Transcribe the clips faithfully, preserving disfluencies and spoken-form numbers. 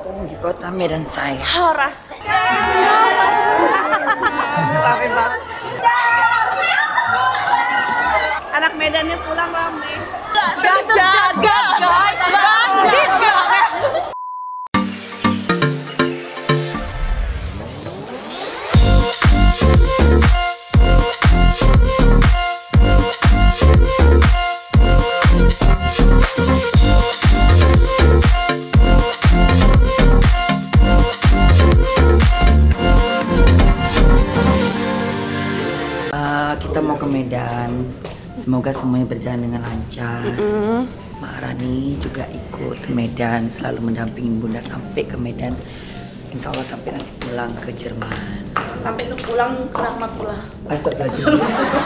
di kota Medan saya. Oh, rasanya. Rame banget. Anak Medannya pulang rame. Gak jaga guys, lanjut gak? Kita mau ke Medan, semoga semuanya berjalan dengan lancar. Mm-hmm. Mbak Rani juga ikut ke Medan, selalu mendampingin Bunda sampai ke Medan. Insya Allah sampai nanti pulang ke Jerman. Sampai lu pulang ke Rahmatullah. Astagfirullahaladzim.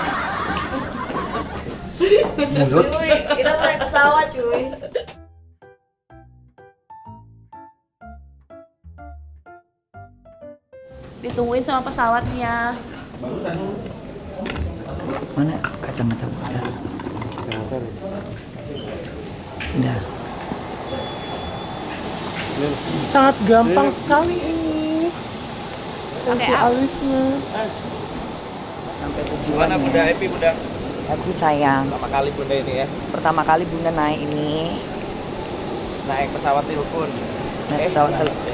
Mulut. Cuy, kita mau naik pesawat cuy. Ditungguin sama pesawatnya. Mana kacamata Bunda? Udah. Sangat gampang sekali ini. Kunci alisnya. Sampai tujuan. Mana Bunda Epi Bunda? Aku sayang. Pertama kali Bunda ini ya. Pertama kali Bunda naik ini. Naik pesawat telepon. Naik pesawat telepon.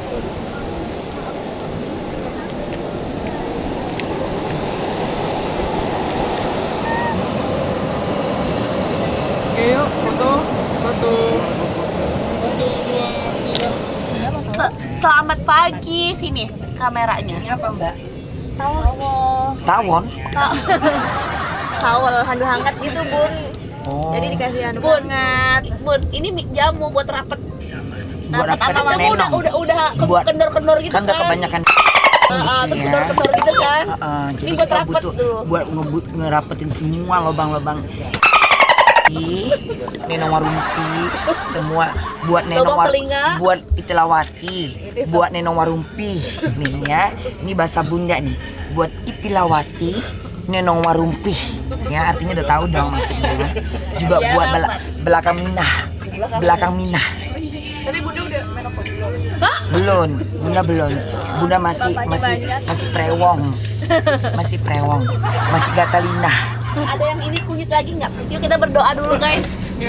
Yuk, foto, foto. Selamat pagi, sini kameranya. Ini apa Mbak? Tawon. Tawon? Tawon handu hangat gitu bun. Oh. Jadi dikasih handu Bun, hangat. Bun, ini mie jamu buat rapet. Buat Rapet apa? apa? Kamu udah udah udah Buat- kendor-kendor gitu Kan kan? nggak kebanyakan. Ah, terus Ya. kendor-kendor gitu kan? Uh, uh, Ini jadi buat kita rapet butuh dulu. buat ngebut ngerapetin semua lubang-lubang Neno Warumpi semua buat Neno Lubang War, telinga. buat Itilawati, buat Neno Warumpi nih ya. Ini bahasa Bunda nih. Buat Itilawati, Neno Warumpi. Ya artinya udah tahu dong maksudnya. Juga Ya, buat bela, belakang Minah. Belakang Minah. Tapi Bunda udah menopause belum? Belum, Bunda belum. Bunda masih Bapaknya masih banyak. masih prewong. Masih prewong. Masih gatalinah. Ada yang ini kunyit lagi nggak? Yuk kita berdoa dulu guys.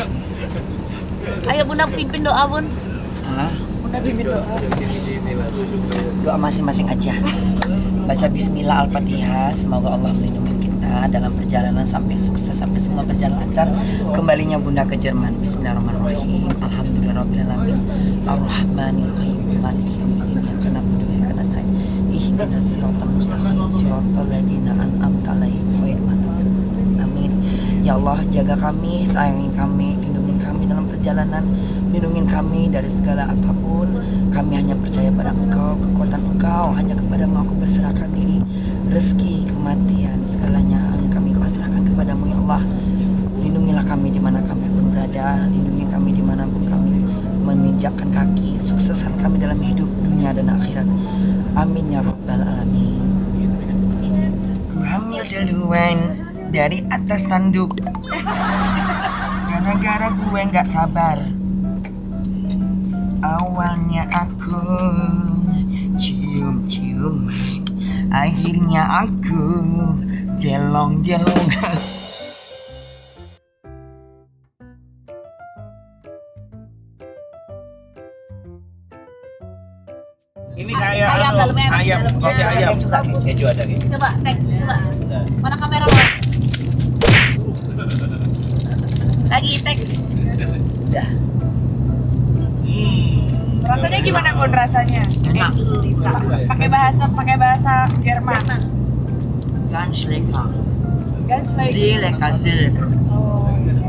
Ayo Bunda pimpin doa Bun. Hah? Bunda pimpin doa. Doa masing-masing aja. Baca Bismillah Al-Fatihah. Semoga Allah melindungi kita dalam perjalanan sampai sukses, sampai semua berjalan lancar. Kembalinya Bunda ke Jerman. Bismillahirrahmanirrahim. Alhamdulillahirobbilalamin. Ar-Rahmanirrahim. Maliki yaumiddin. Iyyaka na'budu wa iyyaka nasta'in. Ihdinas siratal mustaqim. Siratal ladzina an'amta 'alaihim ghairil maghdubi 'alaihim. Amin. Ya Allah, jaga kami, sayangin kami, lindungin kami dalam perjalanan, lindungin kami dari segala apapun. Kami hanya percaya pada Engkau, kekuatan Engkau, hanya kepada Engkau aku berserahkan diri. Rezeki, kematian, segalanya hanya kami pasrahkan kepadamu ya Allah. Lindungilah kami dimana kami pun berada, lindungi kami dimanapun kami menginjakkan kaki, sukseskan kami dalam hidup dunia dan akhirat. Amin ya rabbal alamin. Ku hamil duluan dari atas tanduk, gara-gara gue nggak sabar. Awalnya aku cium-ciuman, akhirnya aku jelong-jelongan. Ini kayak Ayam, anu, dalamnya enak, ayam, dalamnya. kopi ayam. Keju nggak, keju? Keju ada gitu. Coba tek, coba. Mana kamera lo? Lagi tek. Udah. Hmm. Rasanya gimana Bun rasanya? Enak. Pakai bahasa pakai bahasa Jerman. Ganz lecker. Ganz like. Sehr lecker, sehr lecker. Oh,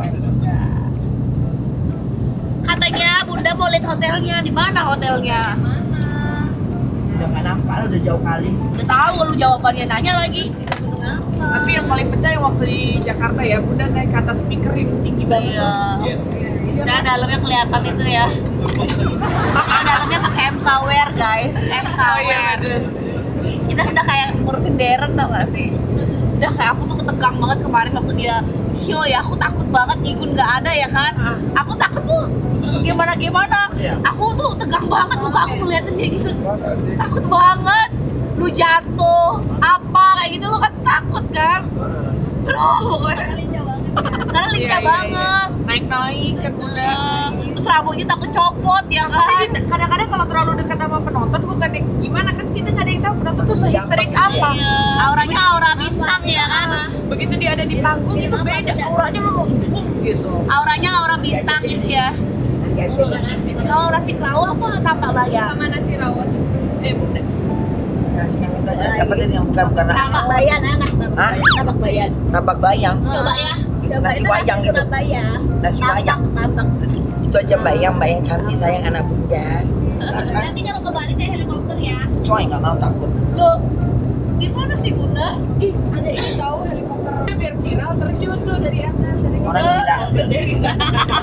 Katanya Bunda mau lihat hotelnya. Di mana hotelnya? Udah nggak nampak, udah jauh kali. Udah tahu lu jawabannya, nanya lagi. Tapi yang paling pecah yang waktu di Jakarta ya, Bunda naik ke atas speaker yang tinggi banget. Iya. Karena dalamnya kelihatan itu ya. Karena dalamnya pakai M K wear guys, M K Oh iya, wear. bener. Kita udah kayak ngurusin Darren tau gak sih? Udah kayak aku tuh ketegang banget kemarin waktu dia show ya. Aku takut banget Igun gak ada ya kan. Aku takut tuh gimana gimana. Iya. Aku tuh tegang banget muka aku ngeliatin dia gitu. Masa sih? Takut banget. Lu jatuh apa kayak gitu lu kan takut kan? Aduh, pokoknya karena lincah Iya, iya, banget. iya. Naik-naik kan bunda. Nah, terus rambutnya takut copot ya kan? Tapi kadang-kadang kalau terlalu dekat sama penonton bukan gimana kan kita nggak ada yang tahu penonton tuh sehisteris apa. Iya. Auranya aura bintang ya kan? Begitu dia ada di panggung itu beda, auranya lu langsung boom gitu. Auranya aura bintang gitu ya. Kalau nasi kerawu apa tapak bayam? Sama nasi rawon. Eh, bunda. Nasi yang itu aja dapetin yang bukan bukan Tabak bayan anak, tabak Hah? bayan. Tabak bayan. tabak bayang. Coba ya. Coba, Nasi itu wayang gitu. Surabaya. Nasi Tambak, wayang. Tambak. Itu aja bayang, bayang cantik sayang anak bunda. Nanti kalau ke Bali naik helikopter ya. Coy nggak mau takut. Loh, gimana sih bunda? Ih, ada ini tahu helikopter biar viral terjun tuh dari atas. Orang gila.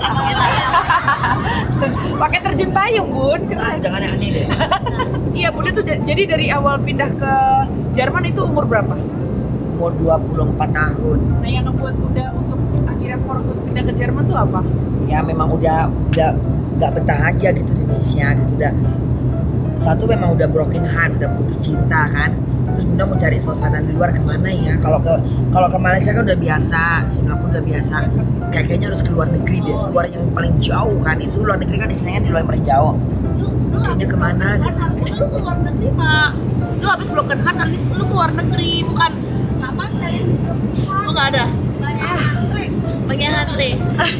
Pakai terjun payung, Bun. Ah, jangan yang aneh deh. Iya, Bunda tuh j- jadi dari awal pindah ke Jerman itu umur berapa? Umur dua puluh empat tahun. Nah, yang ngebuat Bunda untuk akhirnya for good pindah ke Jerman tuh apa? Ya memang udah udah nggak betah aja gitu di Indonesia gitu udah. Satu memang udah broken heart, udah putus cinta kan. Terus Bunda mau cari suasana di luar kemana ya? Kalau ke kalau ke Malaysia kan udah biasa, Singapura udah biasa. Kayak kayaknya harus ke luar negeri deh, luar yang paling jauh kan. Itu luar negeri kan istilahnya di luar yang paling jauh. Lu, lu Kayaknya kemana gitu. harusnya lu ke luar negeri mak. Lu habis broken heart harus lu ke luar negeri bukan. Apa sih? Lu nggak ada. Banyak antri.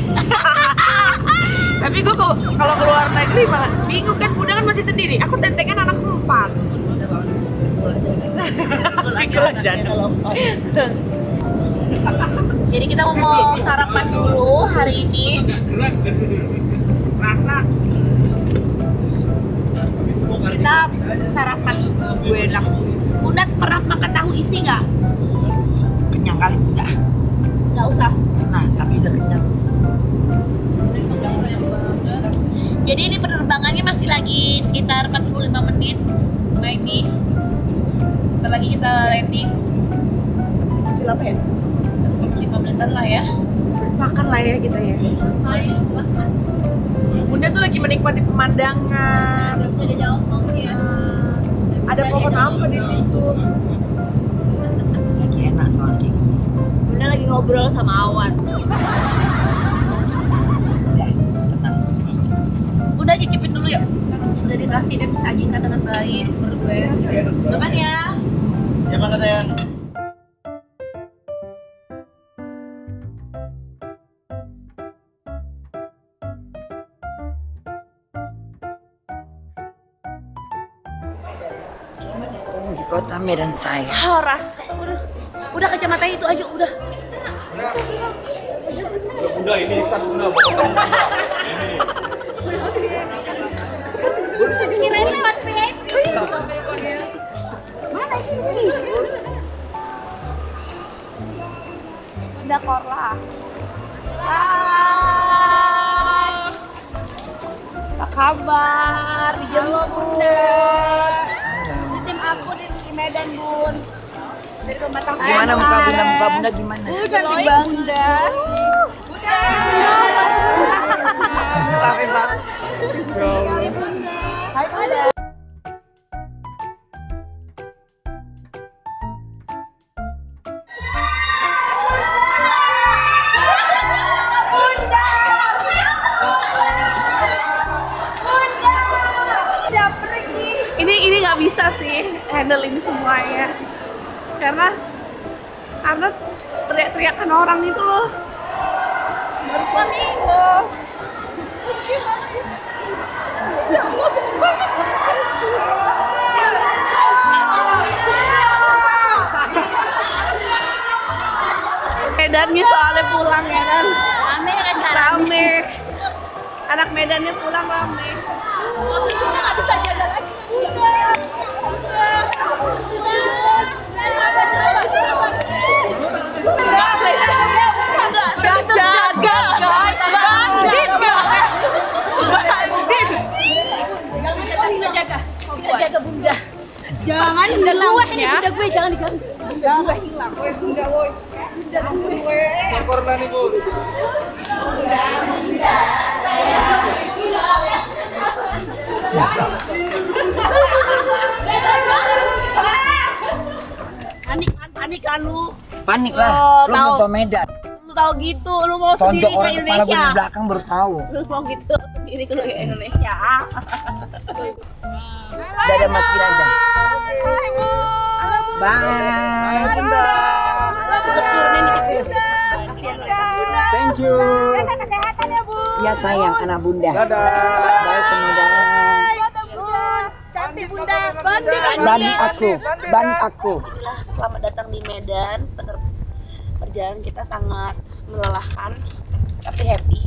Tapi gue kalau kalau ke luar negeri malah bingung kan, Bunda kan masih sendiri. Aku tentengan anak empat. Pikul aja. Jadi kita mau sarapan dulu hari ini. Kita sarapan gue enak. Bunda pernah makan tahu isi nggak? Kenyang kali Bunda. Nggak usah. Nah, tapi udah kenyang. Jadi ini penerbangannya masih lagi sekitar empat puluh lima menit, maybe. Bentar lagi kita landing. Masih lama ya? empat puluh lima menitan lah ya. Makan lah ya kita ya. Mari makan. Bunda tuh lagi menikmati pemandangan. Nggak bisa dijawab mau ya. Ah, ada pohon apa di situ? Lagi enak soalnya kayak gini. Bunda lagi ngobrol sama awan. Udah, tenang. Udah cicipin dulu ya. Udah dikasih dan disajikan dengan baik menurut gue. Makan ya. Jangan ada yang Di kota Medan saya. Oh, rasa udah. Udah kacamata itu aja udah. Bunda ini san Bunda. Kirain lewat V I P. Bunda Korla. Hai. Apa kabar? Dijemput Bunda. Tim aku di Medan, Bun. Dari rumah tangga. Gimana muka Bunda? Muka Bunda gimana? Cantik Bunda. Bunda. Tapi banget. Hai Bunda. Ini ini nggak bisa sih handle ini semuanya karena karena teriak-teriakan orang itu loh. Mami loh. Ya Allah, sedih banget. Medannya soalnya pulang ya kan. Rame kan Kak? Rame. Anak Medannya pulang rame. Aku juga nggak bisa jaga lagi. Gak terjaga guys. Bandit gak? Bandit. Jangan jaga, kita jaga. Kita jaga Bunda. Jangan bunda gue, ini bunda gue jangan diganggu. Bunda gue hilang. Woi bunda, woi. Bunda gue. Korban nih Bu. Bunda, bunda, saya panik lah. Oh, Lu tahu. belum tau Medan. Lu tahu gitu, lu mau Tonjok sendiri ke orang kepala gue Indonesia. di belakang baru tahu. Lu mau gitu sendiri ke Indonesia. Dadah Mas Gila aja. Bye. Bunda. Thank you. Kesehatan ya, Bu. Ya sayang anak bunda. Dadah. Bye semoga. Cantik Bunda. Banding. Bani aku, bani aku. Alhamdulillah, selamat datang di Medan. Pener- Perjalanan kita sangat melelahkan, tapi happy.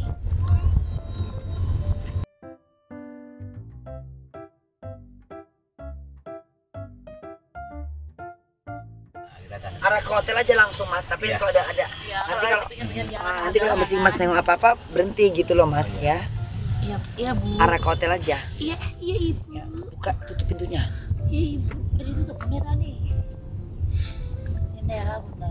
Arah ke hotel aja langsung Mas, tapi kalau ada ada nanti kalau ah, nanti kalau mesti Mas nengok apa-apa berhenti gitu loh Mas ya. Iya, iya Bu. Arah ke hotel aja. Iya, iya Ibu. Ya, buka tutup pintunya. Iya Ibu. Udah ditutup ini tadi. Jendela Bunda.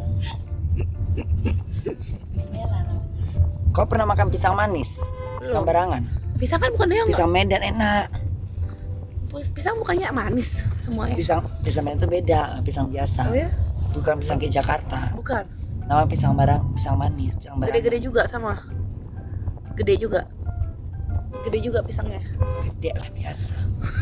Jendela. Kau pernah makan pisang manis? Pisang barangan. Pisang kan bukan yang Pisang Medan enak. pisang bukannya manis semuanya. Pisang pisang Medan itu beda, pisang biasa. Oh ya? Bukan pisang ke Jakarta. Bukan. Nama pisang barang, pisang manis, pisang barangan. Gede-gede juga sama. Gede juga. Gede juga pisangnya. Gede lah biasa.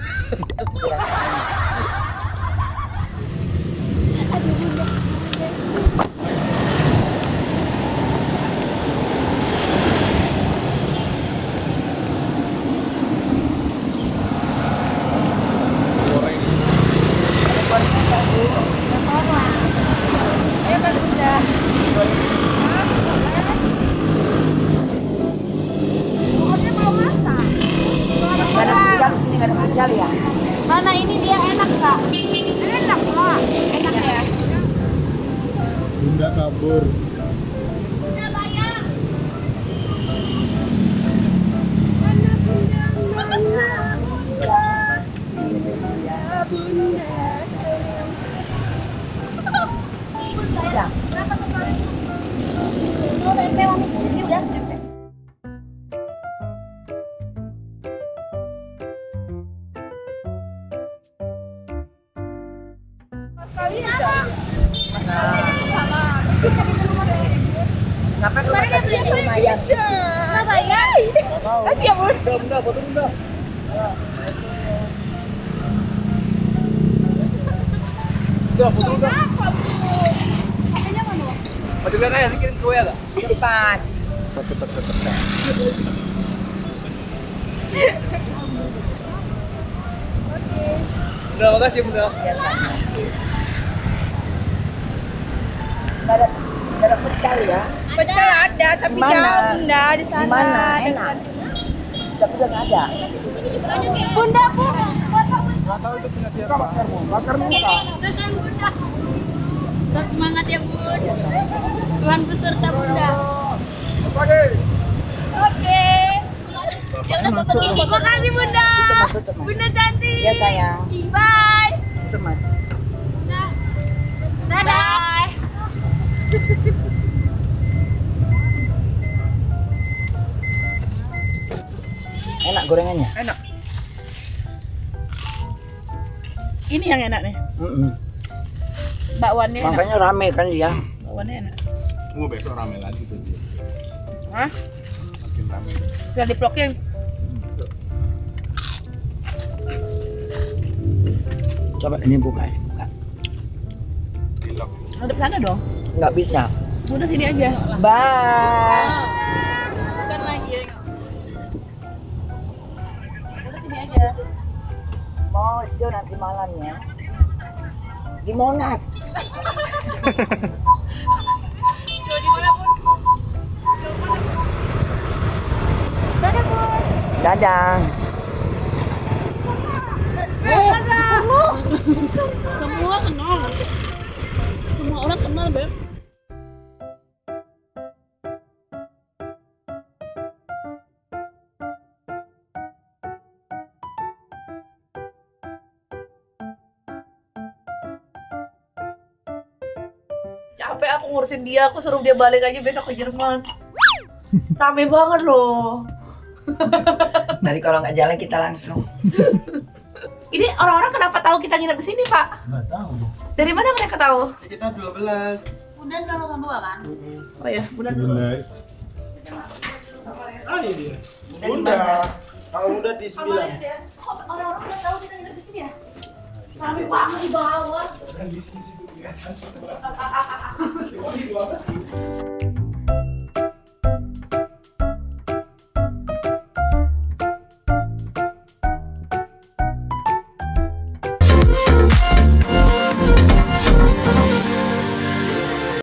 Gak ada pucal di sini, gak ada pucal ya. Mana ini dia enak nggak? Enak lah. Enak ya. Bunda kabur. Lu tempe mami kesini udah tempe. Ngapain lu makan di rumah ayam? Apa ya? Kasih ya, Bun. Bunda, bunda, foto bunda. Bunda, foto bunda. Katanya mana? Foto bunda kayak dikirim ke W A gak? Cepat. Cepat, cepat, cepat. Bunda, makasih Bunda. Gak ada, gak ada pucal ya. Betul ada, tapi Di mana? jauh Bunda di sana. Di mana? Enak. Tapi udah gak ada. Bunda, Bu. Gak tahu itu punya siapa. Maskarmu, maskarmu buka. Selesai Bunda. Tetap semangat ya, Bun. Tuhan beserta Bunda. Oke. Oke. Ya udah foto dulu. Terima kasih Bunda. Tutup mas, tutup mas. Bunda cantik. Ya sayang. Bye. Tutup mas. Nah. Dadah. Enak gorengannya. Enak. Ini yang enak nih. Mm-mm. Bakwannya enak. Makanya rame kan dia. Bakwannya enak. Tunggu besok rame lagi tuh dia. Hah? Makin rame. Sudah di-vlogin. Coba ini buka, ini buka. Dilok. Ada sana dong. Nggak bisa. Udah sini aja. Bye. Bukan lagi ya. Udah sini aja. Mau show nanti malamnya di Monas. Coba di mana, Bun? Dadah, Bun. Dadah. Semua kenal. Semua orang kenal, Beb. Capek aku ngurusin dia, aku suruh dia balik aja besok ke Jerman. Rame banget loh. Dari kalau nggak jalan kita langsung. Ini orang-orang kenapa tahu kita nginep di sini, Pak? Nggak tahu. Dari mana mereka tahu? Kita dua belas. Bunda sembilan nol dua kan? Oh ya, Bunda. Bunda. Ah ini dia. Bunda. Kalau udah di sembilan. Kok orang-orang udah tahu kita nginep di sini ya? Rame banget di bawah. Di sini kelihatan.